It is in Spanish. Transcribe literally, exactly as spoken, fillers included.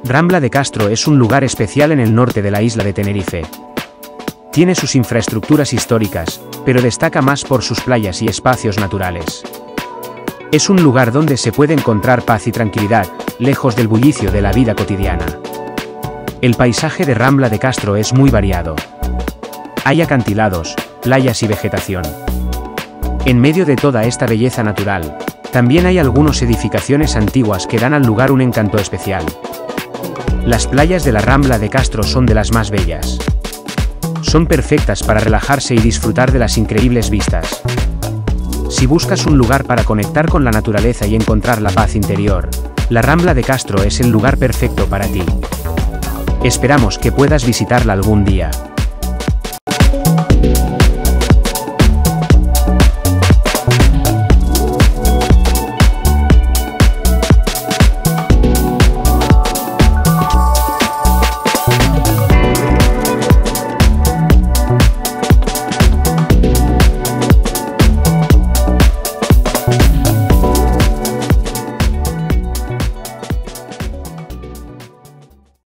Rambla de Castro es un lugar especial en el norte de la isla de Tenerife. Tiene sus infraestructuras históricas, pero destaca más por sus playas y espacios naturales. Es un lugar donde se puede encontrar paz y tranquilidad, lejos del bullicio de la vida cotidiana. El paisaje de Rambla de Castro es muy variado. Hay acantilados, playas y vegetación. En medio de toda esta belleza natural, también hay algunas edificaciones antiguas que dan al lugar un encanto especial. Las playas de la Rambla de Castro son de las más bellas. Son perfectas para relajarse y disfrutar de las increíbles vistas. Si buscas un lugar para conectar con la naturaleza y encontrar la paz interior, la Rambla de Castro es el lugar perfecto para ti. Esperamos que puedas visitarla algún día.